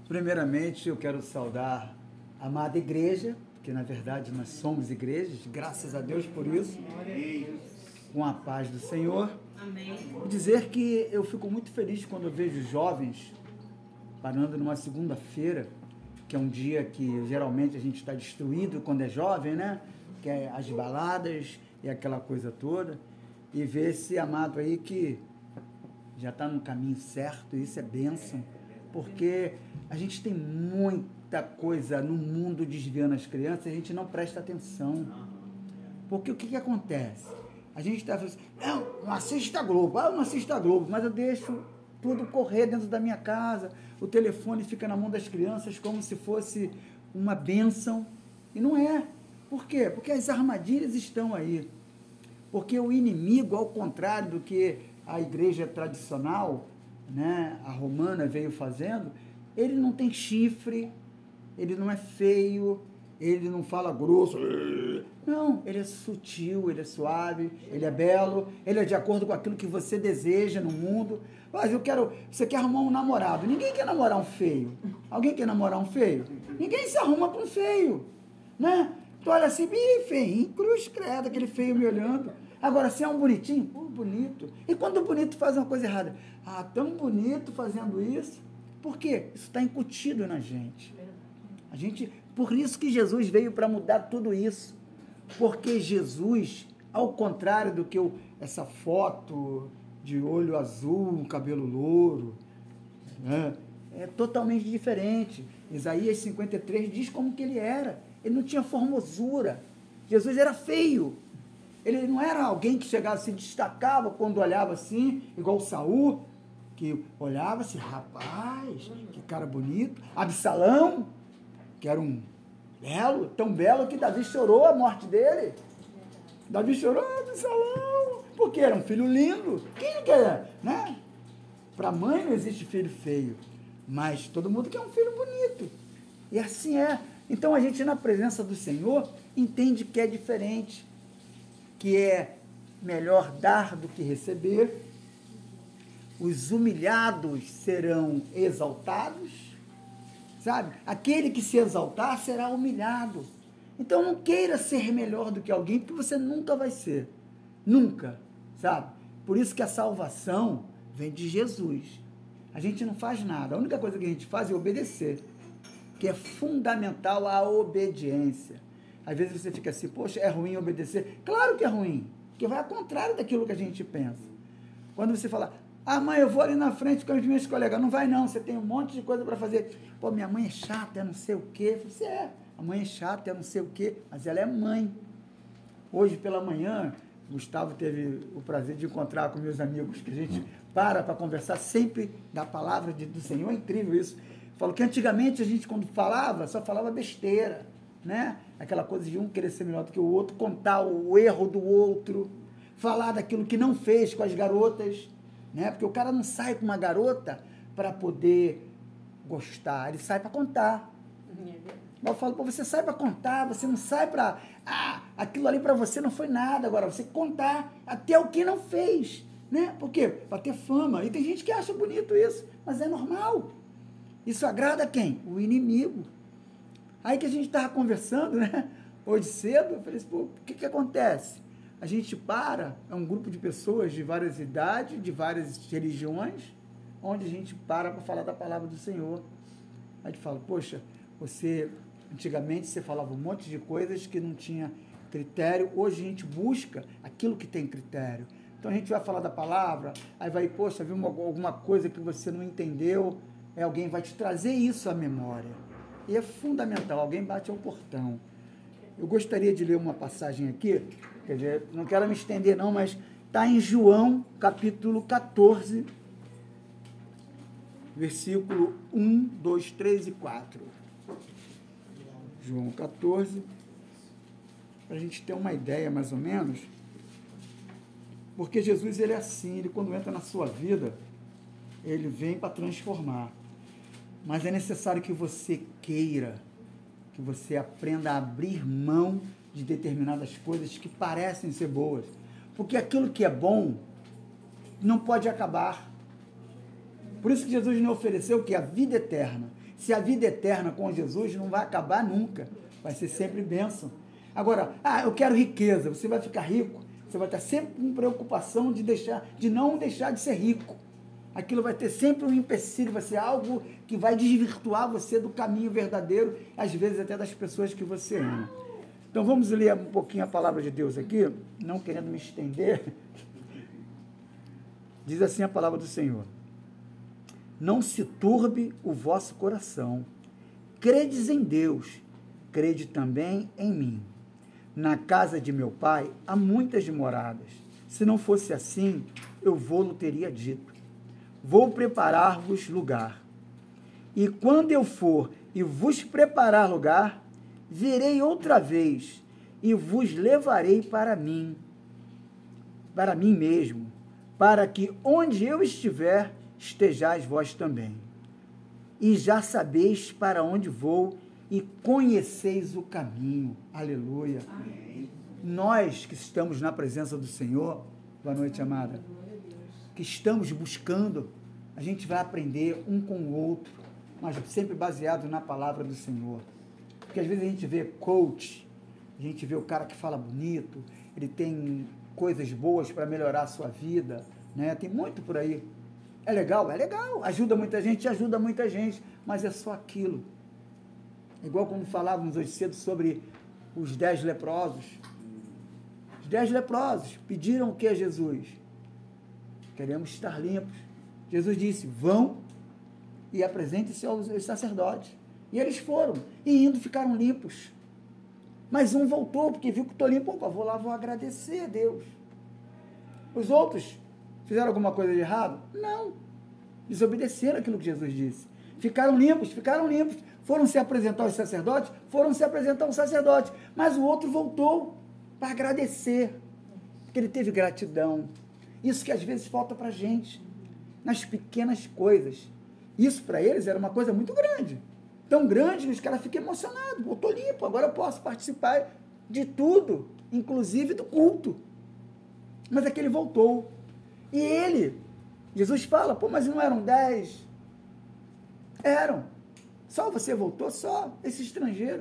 Primeiramente, eu quero saudar a amada igreja, que na verdade nós somos igrejas, graças a Deus por isso, com a paz do Senhor. Amém. E dizer que eu fico muito feliz quando eu vejo jovens parando numa segunda-feira, que é um dia que geralmente a gente está destruído quando é jovem, né? Que é as baladas e aquela coisa toda, e ver esse amado aí que já está no caminho certo, isso é bênção, porque a gente tem muita coisa no mundo desviando as crianças e a gente não presta atenção. Porque o que acontece? A gente está falando assim, não assista a Globo, não assista a Globo, mas eu deixo tudo correr dentro da minha casa, o telefone fica na mão das crianças como se fosse uma bênção, e não é. Por quê? Porque as armadilhas estão aí. Porque o inimigo, ao contrário do que a igreja tradicional, né, a romana veio fazendo, ele não tem chifre, ele não é feio, ele não fala grosso, não, ele é sutil, ele é suave, ele é belo, ele é de acordo com aquilo que você deseja no mundo. Mas você quer arrumar um namorado, ninguém quer namorar um feio. Alguém quer namorar um feio? Ninguém se arruma com um feio, né? Tu olha assim, feio, cruz credo, aquele feio me olhando. Agora, se é um bonitinho, bonito. E quando o bonito faz uma coisa errada? Tão bonito fazendo isso. Por quê? Isso está incutido na gente. Por isso que Jesus veio para mudar tudo isso. Porque Jesus, ao contrário do que essa foto de olho azul, cabelo louro, né, é totalmente diferente. Isaías 53 diz como que ele era. Ele não tinha formosura. Jesus era feio. Ele não era alguém que chegava, se destacava quando olhava assim, igual Saul, que olhava assim, rapaz, que cara bonito. Absalão, que era um belo, tão belo que Davi chorou a morte dele. Davi chorou, Absalão, porque era um filho lindo. Quem não quer, né? Para mãe não existe filho feio, mas todo mundo quer um filho bonito. E assim é. Então a gente, na presença do Senhor, entende que é diferente, que é melhor dar do que receber, os humilhados serão exaltados, sabe? Aquele que se exaltar será humilhado. Então não queira ser melhor do que alguém, porque você nunca vai ser, nunca, sabe? Por isso que a salvação vem de Jesus. A gente não faz nada, a única coisa que a gente faz é obedecer, que é fundamental a obediência. Às vezes você fica assim, poxa, é ruim obedecer? Claro que é ruim, porque vai ao contrário daquilo que a gente pensa. Quando você fala, mãe, eu vou ali na frente com os meus colegas, não vai não, você tem um monte de coisa para fazer. Pô, minha mãe é chata, é não sei o quê. Você a mãe é chata, é não sei o quê, mas ela é mãe. Hoje pela manhã, Gustavo teve o prazer de encontrar com meus amigos, que a gente para conversar sempre da palavra do Senhor, é incrível isso. Falo que antigamente a gente, quando falava, só falava besteira, né? Aquela coisa de um querer ser melhor do que o outro, contar o erro do outro, falar daquilo que não fez com as garotas, né? Porque o cara não sai com uma garota para poder gostar, ele sai para contar. Eu falo, você sai para contar, você não sai para... aquilo ali para você não foi nada, agora você contar até o que não fez, né? Por quê? Para ter fama. E tem gente que acha bonito isso, mas é normal. Isso agrada quem? O inimigo. Aí que a gente estava conversando, né? Hoje cedo, eu falei assim, o que acontece? A gente é um grupo de pessoas de várias idades, de várias religiões, onde a gente para falar da palavra do Senhor. Aí a gente fala, poxa, antigamente você falava um monte de coisas que não tinha critério, hoje a gente busca aquilo que tem critério. Então a gente vai falar da palavra, aí vai, poxa, viu alguma coisa que você não entendeu, alguém vai te trazer isso à memória. E é fundamental, alguém bate ao portão. Eu gostaria de ler uma passagem aqui, quer dizer, não quero me estender não, mas está em João, capítulo 14, versículo 1, 2, 3 e 4. João 14, para a gente ter uma ideia mais ou menos, porque Jesus, ele é assim, ele quando entra na sua vida, ele vem para transformar. Mas é necessário que você queira, que você aprenda a abrir mão de determinadas coisas que parecem ser boas. Porque aquilo que é bom não pode acabar. Por isso que Jesus nos ofereceu o quê? A vida eterna. Se a vida eterna com Jesus não vai acabar nunca, vai ser sempre bênção. Agora, eu quero riqueza, você vai ficar rico, você vai estar sempre com preocupação de não deixar de ser rico. Aquilo vai ter sempre um empecilho, vai ser algo que vai desvirtuar você do caminho verdadeiro, às vezes até das pessoas que você ama. Então vamos ler um pouquinho a palavra de Deus aqui, não querendo me estender. Diz assim a palavra do Senhor: não se turbe o vosso coração, credes em Deus, crede também em mim. Na casa de meu pai há muitas moradas. Se não fosse assim, eu vou-lo teria dito. Vou preparar-vos lugar. E quando eu for e vos preparar lugar, virei outra vez e vos levarei para mim mesmo, para que onde eu estiver, estejais vós também. E já sabeis para onde vou e conheceis o caminho. Aleluia. Amém. Nós que estamos na presença do Senhor, boa noite, amada, que estamos buscando, a gente vai aprender um com o outro, mas sempre baseado na palavra do Senhor. Porque às vezes a gente vê coach, a gente vê o cara que fala bonito, ele tem coisas boas para melhorar a sua vida, né? Tem muito por aí. É legal, ajuda muita gente, mas é só aquilo. Igual quando falávamos hoje cedo sobre os 10 leprosos. Os 10 leprosos pediram o que a Jesus? Queremos estar limpos. Jesus disse, vão e apresentem-se aos sacerdotes. E eles foram, e indo ficaram limpos. Mas um voltou, porque viu que estou limpo, opa, vou lá, vou agradecer a Deus. Os outros fizeram alguma coisa de errado? Não. Desobedeceram aquilo que Jesus disse. Ficaram limpos. Foram se apresentar aos sacerdotes, mas o outro voltou para agradecer, porque ele teve gratidão. Isso que às vezes falta para a gente, nas pequenas coisas. Isso para eles era uma coisa muito grande. Tão grande que os caras ficam emocionados. Eu estou limpo, agora eu posso participar de tudo, inclusive do culto. Mas aquele voltou. E ele, Jesus fala, mas não eram 10? Eram. Só você voltou, só esse estrangeiro.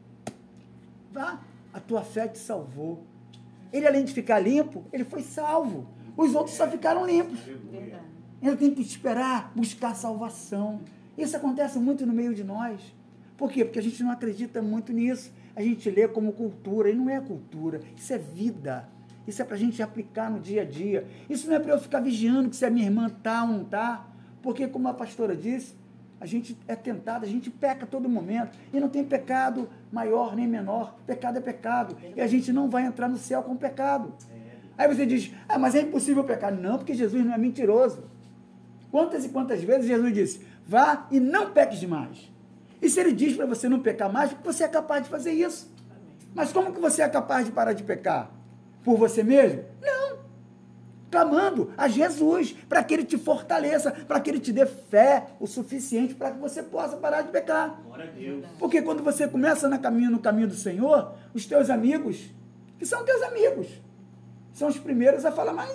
Vá, a tua fé te salvou. Ele, além de ficar limpo, ele foi salvo. Os outros só ficaram limpos. Ele tem que esperar, buscar salvação. Isso acontece muito no meio de nós. Por quê? Porque a gente não acredita muito nisso. A gente lê como cultura, e não é cultura, isso é vida. Isso é para a gente aplicar no dia a dia. Isso não é para eu ficar vigiando que se a minha irmã está ou não está. Porque, como a pastora disse, a gente é tentado, a gente peca a todo momento. E não tem pecado maior nem menor. Pecado é pecado. E a gente não vai entrar no céu com pecado. Aí você diz, mas é impossível pecar. Não, porque Jesus não é mentiroso. Quantas e quantas vezes Jesus disse, vá e não peques demais. E se ele diz para você não pecar mais, porque você é capaz de fazer isso. Mas como que você é capaz de parar de pecar? Por você mesmo? Não. Clamando a Jesus, para que ele te fortaleça, para que ele te dê fé o suficiente para que você possa parar de pecar. Glória a Deus. Porque quando você começa no caminho do Senhor, os teus amigos, que são teus amigos, são os primeiros a falar, mas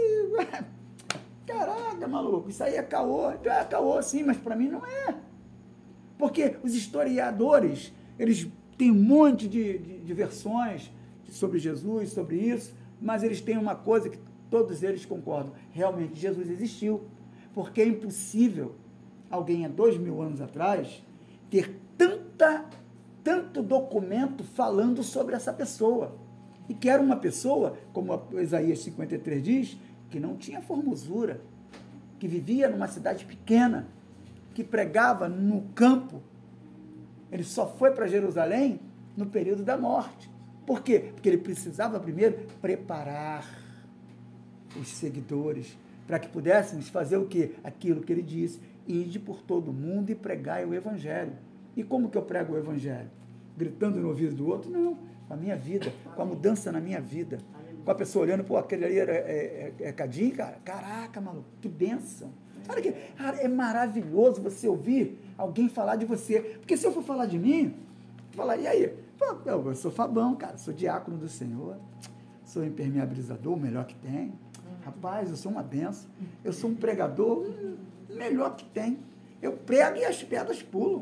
caraca, maluco, isso aí é caô. Então é caô sim, mas para mim não é. Porque os historiadores, eles têm um monte de versões sobre Jesus, sobre isso, mas eles têm uma coisa que todos eles concordam, realmente Jesus existiu, porque é impossível alguém há 2000 anos atrás ter tanto documento falando sobre essa pessoa, e que era uma pessoa, como Isaías 53 diz, que não tinha formosura, que vivia numa cidade pequena, que pregava no campo. Ele só foi para Jerusalém no período da morte. Por quê? Porque ele precisava primeiro preparar os seguidores para que pudéssemos fazer o quê? Aquilo que ele disse, ide por todo mundo e pregai o evangelho. E como que eu prego o evangelho? Gritando no ouvido do outro? Não, com a minha vida, com a mudança na minha vida. Com a pessoa olhando, aquele ali é Cadinho, cara? Caraca, maluco, que bênção. Cara, é maravilhoso você ouvir alguém falar de você. Porque se eu for falar de mim, falar, e aí? Eu sou Fabão, cara, sou diácono do Senhor, sou impermeabilizador, o melhor que tem. Rapaz, eu sou uma benção. Eu sou um pregador, melhor que tem. Eu prego e as pedras pulam.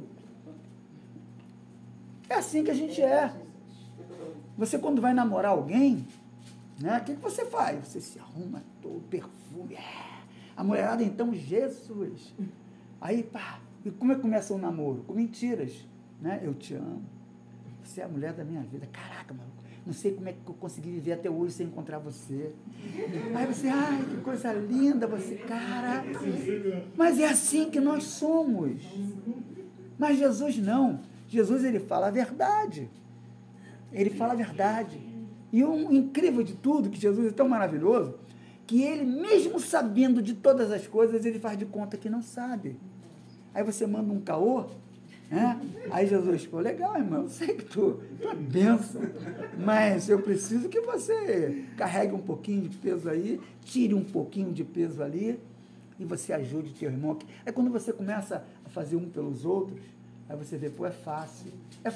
É assim que a gente é. Você, quando vai namorar alguém, né, o que você faz? Você se arruma todo, perfume. A mulherada, então, Jesus. Aí, pá, e como é que começa o namoro? Com mentiras, né? Eu te amo. Você é a mulher da minha vida. Caraca, maluco. Não sei como é que eu consegui viver até hoje sem encontrar você. Aí você, ai, que coisa linda, você, cara. Mas é assim que nós somos. Mas Jesus não. Jesus, ele fala a verdade. Ele fala a verdade. E o incrível de tudo, que Jesus é tão maravilhoso, que ele, mesmo sabendo de todas as coisas, ele faz de conta que não sabe. Aí você manda um caô, né? Aí Jesus, pô, legal, irmão, eu sei que tu é bênção, mas eu preciso que você carregue um pouquinho de peso aí, tire um pouquinho de peso ali, e você ajude teu irmão. Aí quando você começa a fazer um pelos outros, aí você vê, pô, é fácil,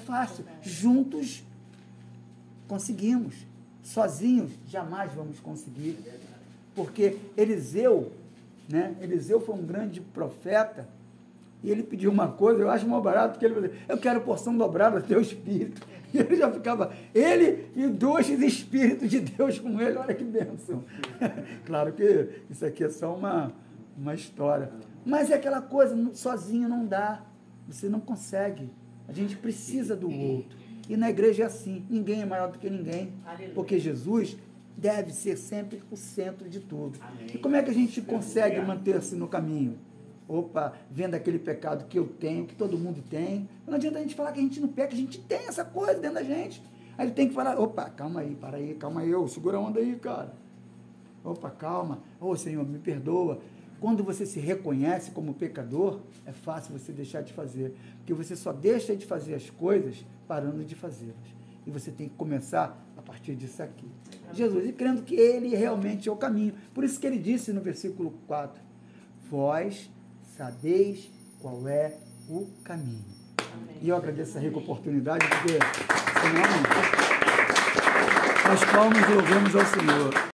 juntos conseguimos, sozinhos jamais vamos conseguir, porque Eliseu, né? Eliseu foi um grande profeta, e ele pediu uma coisa, eu acho mal barato, porque ele falou, eu quero porção dobrada do teu espírito. E ele já ficava, ele e 2 espíritos de Deus com ele, olha que bênção. Claro que isso aqui é só uma história. Mas é aquela coisa, sozinho não dá, você não consegue. A gente precisa do outro. E na igreja é assim, ninguém é maior do que ninguém, porque Jesus deve ser sempre o centro de tudo. Amém. E como é que a gente consegue manter-se no caminho? Opa, vendo aquele pecado que eu tenho, que todo mundo tem. Não adianta a gente falar que a gente não peca, a gente tem essa coisa dentro da gente. Aí tem que falar, opa, calma aí, para aí, calma aí, segura a onda aí, cara. Opa, calma, Senhor, me perdoa. Quando você se reconhece como pecador, é fácil você deixar de fazer, porque você só deixa de fazer as coisas parando de fazê-las. E você tem que começar a partir disso aqui. Jesus, e crendo que ele realmente é o caminho. Por isso que ele disse no versículo 4, vós sabeis qual é o caminho. Amém. E eu agradeço essa rica oportunidade, porque senão nós palmas e louvamos ao Senhor.